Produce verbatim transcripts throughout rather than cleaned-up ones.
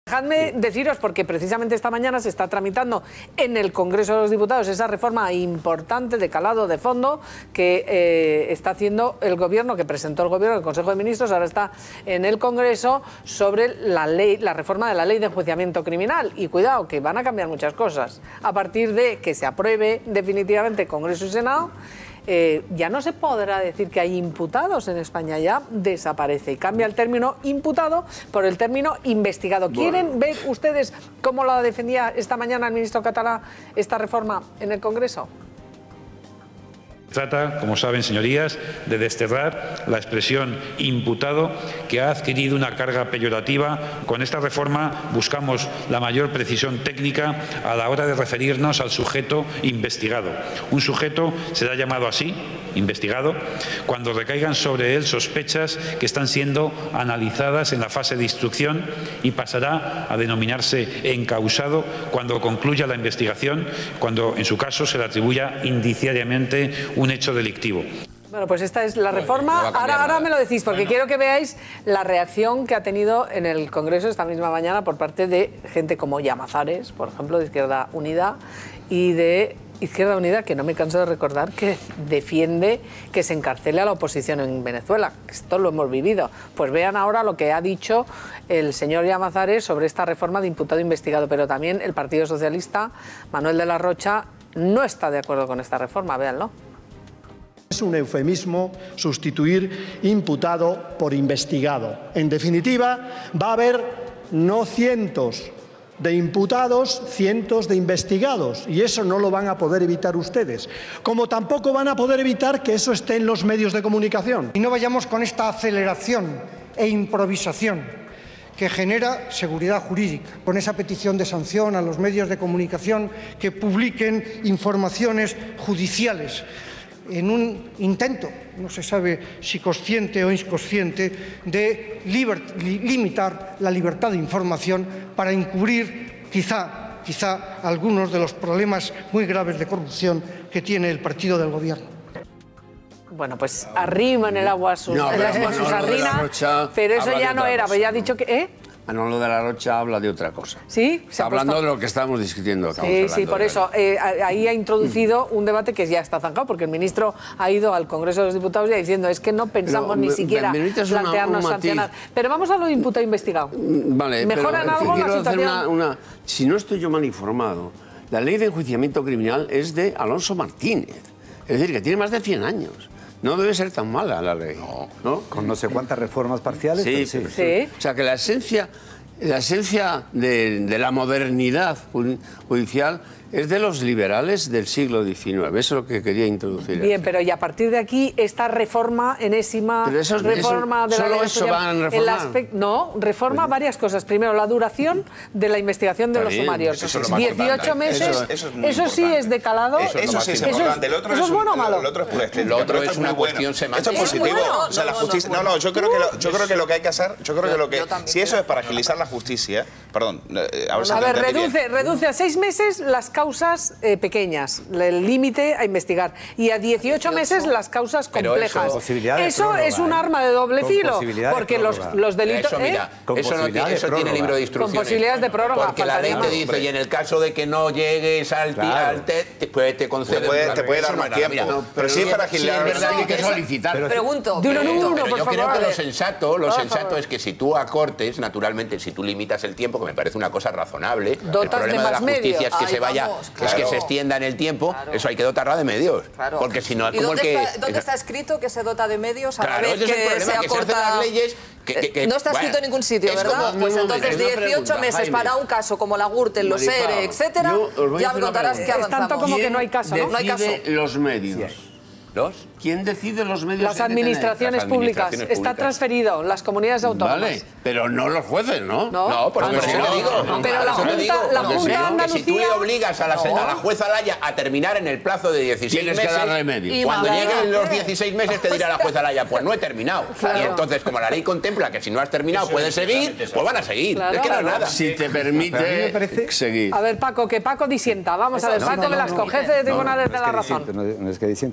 Dejadme deciros, porque precisamente esta mañana se está tramitando en el Congreso de los Diputados esa reforma importante de calado de fondo que eh, está haciendo el Gobierno, que presentó el Gobierno, el Consejo de Ministros, ahora está en el Congreso, sobre la ley, la reforma de la Ley de Enjuiciamiento Criminal. Y cuidado, que van a cambiar muchas cosas. A partir de que se apruebe definitivamente Congreso y Senado, Eh, ya no se podrá decir que hay imputados en España, ya desaparece y cambia el término imputado por el término investigado. ¿Quieren ver ustedes cómo la defendía esta mañana el ministro Català esta reforma en el Congreso? Trata, como saben, señorías, de desterrar la expresión imputado, que ha adquirido una carga peyorativa. Con esta reforma buscamos la mayor precisión técnica a la hora de referirnos al sujeto investigado. Un sujeto será llamado así, investigado, cuando recaigan sobre él sospechas que están siendo analizadas en la fase de instrucción, y pasará a denominarse encausado cuando concluya la investigación, cuando en su caso se le atribuya indiciariamente un hecho delictivo. Bueno, pues esta es la reforma. No, no ahora, ahora nada. me lo decís, porque Bueno. quiero que veáis la reacción que ha tenido en el Congreso esta misma mañana por parte de gente como Llamazares, por ejemplo, de Izquierda Unida, y de Izquierda Unida, que no me canso de recordar, que defiende que se encarcele a la oposición en Venezuela. Esto lo hemos vivido. Pues vean ahora lo que ha dicho el señor Llamazares sobre esta reforma de imputado investigado. Pero también el Partido Socialista, Manuel de la Rocha, no está de acuerdo con esta reforma. Véanlo. Es un eufemismo sustituir imputado por investigado. En definitiva, va a haber no cientos de imputados, cientos de investigados, y eso no lo van a poder evitar ustedes, como tampoco van a poder evitar que eso esté en los medios de comunicación. Y no vayamos con esta aceleración e improvisación que genera seguridad jurídica, con esa petición de sanción a los medios de comunicación que publiquen informaciones judiciales, en un intento, no se sabe si consciente o inconsciente, de li limitar la libertad de información para encubrir quizá, quizá algunos de los problemas muy graves de corrupción que tiene el partido del Gobierno. Bueno, pues arriman el agua a sus, No, el agua a sus sardinas, pero eso ya no era, pero ya ha dicho que... ¿eh? Manolo de la Rocha habla de otra cosa. Sí, se Está ha hablando puesto... de lo que estábamos discutiendo. Sí, sí, por eso. Eh, ahí ha introducido un debate que ya está zanjado, porque el ministro ha ido al Congreso de los Diputados ya diciendo es que no pensamos Pero, ni me, siquiera me plantearnos una, sancionar. Pero vamos a lo de imputado investigado. Vale, ¿Mejoran pero, algo quiero la situación? Hacer una, una, si no estoy yo mal informado, la ley de enjuiciamiento criminal es de Alonso Martínez. Es decir, que tiene más de cien años. No debe ser tan mala la ley. No, ¿no? Con no sé cuántas reformas parciales. Sí, pero sí. Sí. O sea, que la esencia, la esencia de, de la modernidad judicial es de los liberales del siglo diecinueve. Eso es lo que quería introducir. Bien, pero y a partir de aquí, esta reforma enésima, Pero eso, reforma eso, de la solo ley eso van a el reformar. aspecto, no, reforma Pues, varias cosas. Primero, la duración de la investigación de Está los bien, sumarios. eso es lo más dieciocho importante. meses, Eso- eso es muy eso sí importante. es de calado. Eso, eso sí es eso importante. El otro ¿eso es un- bueno o malo? El otro es pura estética. Lo otro pero esto es muy una bueno. cuestión semántica. Esto es positivo. ¿Es bueno? O sea, la No, no, justicia. no, No, no, yo creo que lo, yo creo que lo que hay que hacer, yo creo que lo que Yo también si eso creo. es para agilizar la justicia, perdón, eh, ahora sí A te ver, entendí bien. reduce, reduce a seis meses las causas eh, pequeñas, el límite a investigar, y a dieciocho meses las causas Pero complejas. eso- Posibilidad de Eso prórroga, es un ¿eh? arma de doble Con filo, posibilidad de porque los, prórroga. los delitos... Eso, ¿eh? mira, Con eso, no posibilidad tiene, de eso tiene prórroga. libro de instrucciones. Con posibilidades de prórroga, Porque la ley faltaría te más. dice, y en el caso de que no llegues al Claro. al te, te, puede, te concede... Te puede- te puede Eso dar no más es nada, tiempo. mira. Pero sí es para Sí, agilizar. es verdad que hay que Eso- solicitar. Pero- Pregunto. De uno en pregunto. uno, Pero por yo creo favor, que a lo ver. sensato, lo Por sensato favor. es que si tú a Cortes, naturalmente, si tú limitas el tiempo, que me parece una cosa razonable, el Dotas de problema de, más la justicia medios. es que Ay, se vaya, vamos, es claro. que se extienda en el tiempo, Claro. eso hay que dotarla de medios. Claro. Porque si no es ¿Y como el dónde, que... está, dónde está escrito que se dota de medios a Claro, la ese vez es el que problema, se que se hacen acorta? las leyes que- que- que- no está escrito bueno, en ningún sitio, es ¿verdad? como- Pues un entonces momento, una dieciocho pregunta, meses Jaime. para un caso como la Gürtel, los Maripaz, ERE, etcétera, yo os voy a ya hacer me una contarás que pregunta. Es tanto avanzamos. como que ¿Quién no hay caso, ¿no? No hay caso. decide los medios? ¿Los? ¿Quién decide los medios? Las que hay que tener? administraciones Las públicas. administraciones Está públicas. transferido, las comunidades autónomas. Vale, pero no los jueces, ¿no? No. No, por Ah, eso no. te digo. No, pero Por la eso te Junta- digo, la porque Junta si- de que si tú le Andalucía- obligas a la, No. a la jueza Laya a terminar en el plazo de dieciséis Tienes que meses, darle medio. Y cuando madre, lleguen los ¿qué? dieciséis meses te dirá la jueza Laya, pues no he terminado. Claro. Y entonces, como la ley contempla que si no has terminado puedes seguir, pues van a seguir. Claro. Es que no es nada. Si te Pero a mí me permite parece- seguir. A ver, Paco, que Paco disienta. Vamos a ver, No, Paco no, no, Velasco, no. jefe de No, tribunales no de es la que razón. disiento, no, no es que disiento, ¿No? digo que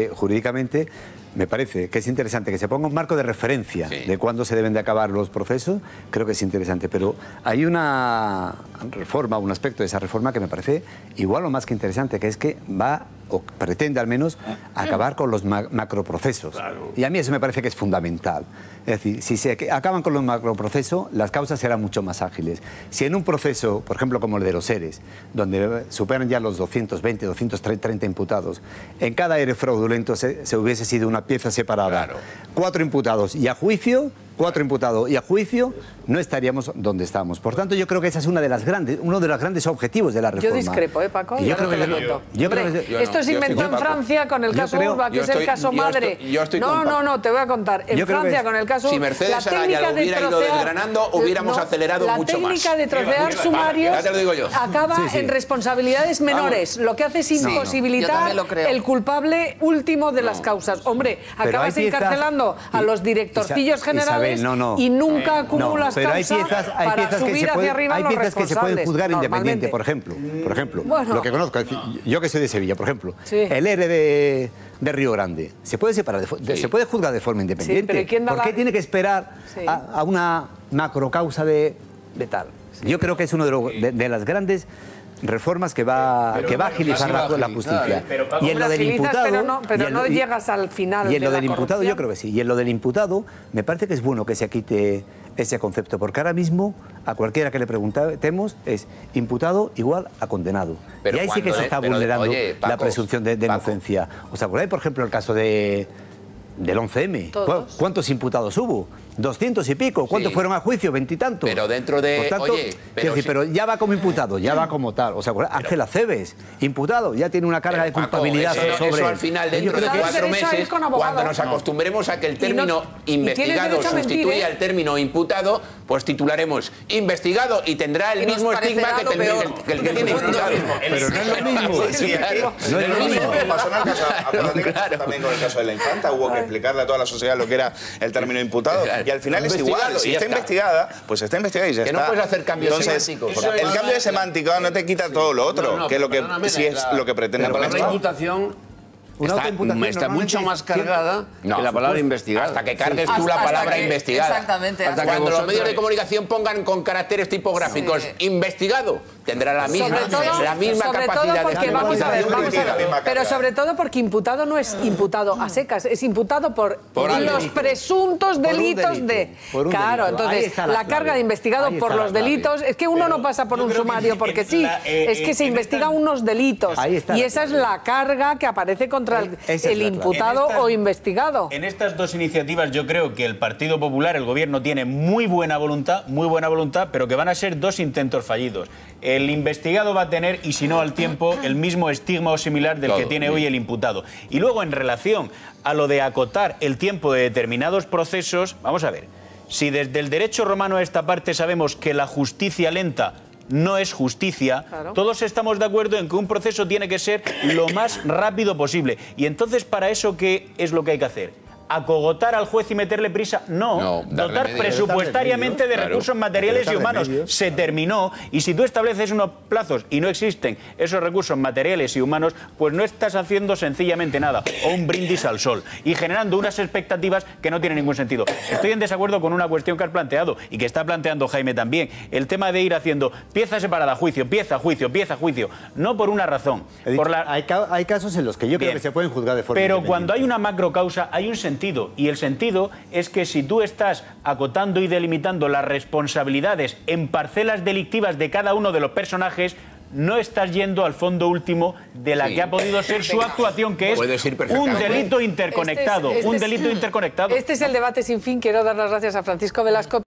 que jurídicamente me parece que es interesante que se ponga un marco de referencia sí. de cuándo se deben de acabar los procesos, creo que es interesante, pero hay una reforma, un aspecto de esa reforma que me parece igual o más que interesante, que es que va, o pretende al menos, acabar con los ma macroprocesos. Claro. Y a mí eso me parece que es fundamental. Es decir, si se acaban con los macroprocesos, las causas serán mucho más ágiles. Si en un proceso, por ejemplo, como el de los ERES, donde superan ya los doscientos veinte, doscientos treinta imputados, en cada ERE fraudulento se, se hubiese sido una pieza separada, claro. cuatro imputados y a juicio, cuatro imputados y a juicio, no estaríamos donde estamos. Por tanto, yo creo que esa es una de las grandes, uno de los grandes objetivos de la reforma. Yo discrepo, ¿eh, Paco? Yo creo que yo, yo, yo creo que yo esto no, se inventó en Francia con el caso creo, Urba, que es el estoy, caso madre. Estoy, yo estoy no, no, no, te voy a contar. En Francia, con el caso si Mercedes la Araya técnica lo hubiera de ido trocear, desgranando, hubiéramos no, acelerado mucho más. La técnica de trocear sumarios acaba sí, sí. en responsabilidades menores. Vamos. Lo que hace es imposibilitar no, no. el culpable último de no. las causas. Hombre, acabas encarcelando a los directorcillos generales y nunca acumulas pero hay piezas, hay piezas que se pueden, hay piezas que se pueden juzgar independiente, por ejemplo, por ejemplo, bueno. lo que conozco, yo que soy de Sevilla, por ejemplo, sí. el ERE de, de Río Grande, se puede separar, de, sí. se puede juzgar de forma independiente. Sí, ¿por qué la... tiene que esperar sí. a, a una macrocausa de, de tal? Sí. Yo creo que es uno de, lo, de, de las grandes reformas que va, pero, que va a agilizar la, la justicia. Pero, y en lo del imputado... Pero no, pero no llegas al final. Y en lo del imputado, yo creo que sí. Y en lo del imputado, me parece que es bueno que se quite ese concepto, porque ahora mismo a cualquiera que le preguntemos es imputado igual a condenado. Pero y ahí sí que se está pero, vulnerando oye, Paco, la presunción de, de inocencia. ¿Os acordáis, por ejemplo, el caso de, del once eme? ¿Todos? ¿Cuántos imputados hubo? Doscientos y pico. ¿Cuántos sí. fueron a juicio? Veintitantos. Pero dentro de... Por tanto, oye, pero, decir, si... pero ya va como imputado, ya va como tal. O sea, Ángela Cebes, imputado, ya tiene una carga pero, de culpabilidad Paco, eso, sobre... Eso al final, dentro de cuatro meses, cuando nos acostumbremos a que el término no, investigado sustituya al término imputado, pues titularemos investigado y tendrá el y mismo estigma que, ten, el, que el que tiene imputado. Pero no es lo mismo. No es lo mismo. Pasó en el caso, también con el caso de la infanta, hubo que explicarle a toda la sociedad lo que era el término imputado. Y al final es igual, si está, está investigada, pues está investigada y ya que está. Que no puedes hacer cambios Entonces, semánticos. El cambio de semántica no te quita todo lo otro, no, no, que es lo que, si es lo que pretende. La palabra imputación está, está mucho más cargada no, que la palabra investigada. Hasta que cargues tú la palabra que, investigada. Exactamente. Hasta hasta cuando los medios de comunicación pongan con caracteres tipográficos sí. investigado, tendrá la misma, todo, la misma sobre capacidad todo porque, de... Vamos a ver, vamos a ver. Pero sobre todo porque imputado no es imputado a secas, es imputado por, por los delito. presuntos delitos delito. de... Claro, delito. entonces la, la carga de investigado por los delitos... Es que uno pero no pasa por un sumario que porque sí, la, eh, es que se investigan unos delitos. Y esa es la carga que aparece contra el, el imputado estas, o investigado. En estas dos iniciativas yo creo que el Partido Popular, el Gobierno, tiene muy buena voluntad, muy buena voluntad, pero que van a ser dos intentos fallidos. El investigado va a tener, y si no al tiempo, el mismo estigma o similar del Todo, que tiene bien. hoy el imputado. Y luego, en relación a lo de acotar el tiempo de determinados procesos, vamos a ver, si desde el derecho romano a esta parte sabemos que la justicia lenta no es justicia, claro. todos estamos de acuerdo en que un proceso tiene que ser lo más rápido posible. Y entonces, ¿para eso qué es lo que hay que hacer? ¿Acogotar al juez y meterle prisa? No, no dotar remedio. presupuestariamente de claro. recursos materiales y humanos. Remedios. Se terminó, y si tú estableces unos plazos y no existen esos recursos materiales y humanos, pues no estás haciendo sencillamente nada, o un brindis al sol, y generando unas expectativas que no tienen ningún sentido. Estoy en desacuerdo con una cuestión que has planteado, y que está planteando Jaime también, el tema de ir haciendo pieza separada, juicio, pieza, juicio, pieza, juicio, no por una razón. Por la... hay, ca hay casos en los que yo Bien. creo que se pueden juzgar de forma Pero cuando hay una macrocausa, hay un sentido. Y el sentido es que si tú estás acotando y delimitando las responsabilidades en parcelas delictivas de cada uno de los personajes, no estás yendo al fondo último de la sí. que ha podido ser su actuación, que es un delito interconectado. Este es, este un delito interconectado. Este es el debate sin fin. Quiero dar las gracias a Francisco Velasco.